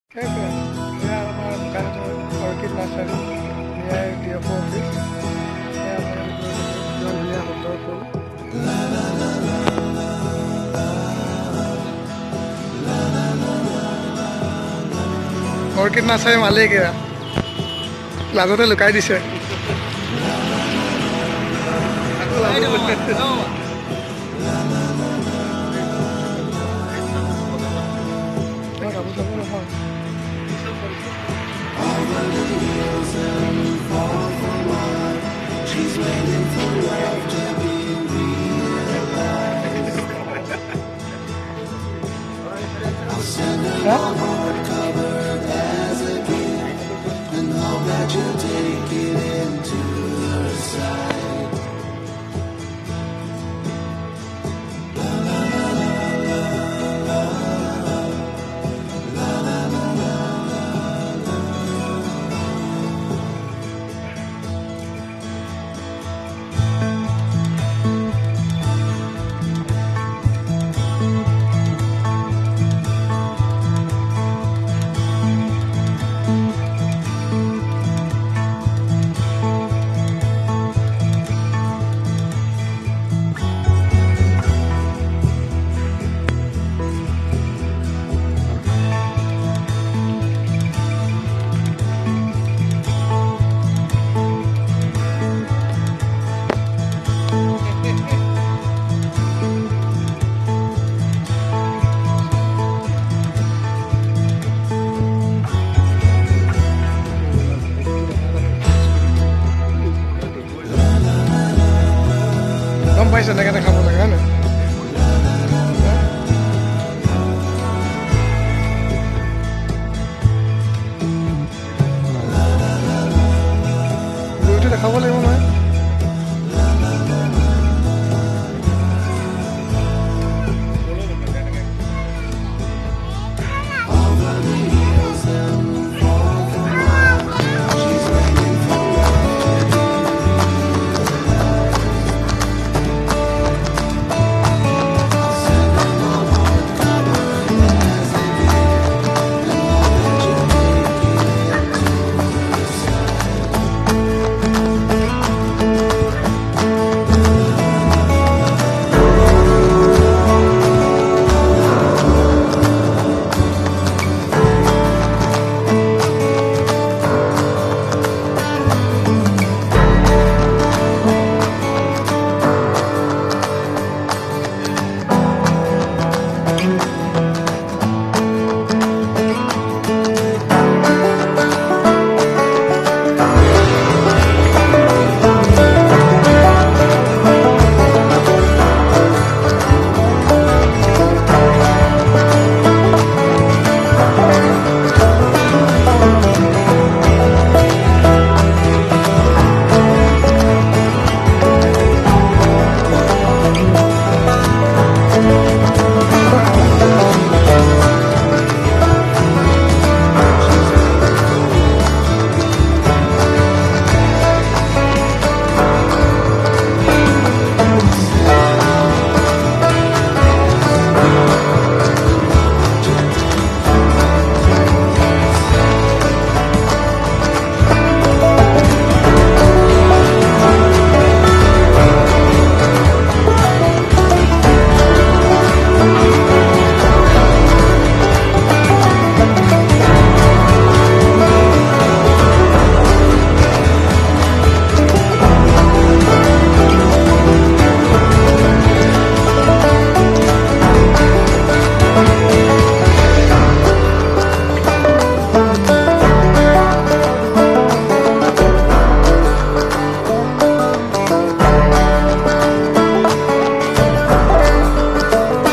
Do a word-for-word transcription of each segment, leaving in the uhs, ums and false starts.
সেইটোৱে এয়া আমাৰ দোকানটো orchid nursery near D F O' office এয়া আপোনালোকে ইমান ধুনীয়া সুন্দৰ ফুল অৰ্কিড নাৰ্চাৰী মালিক এয়া লাজতে লুকাই দিছে She's waiting for love to be realized. I'll send her my heart covered as a gift and hope that you'll take it into your side. La la la la la la la la la. গম পাইছে এনেকৈ দেখাব লাগে হয় নাই গৰুটো দেখাব লাগিব নহয়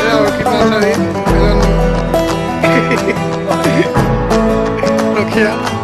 Yeah.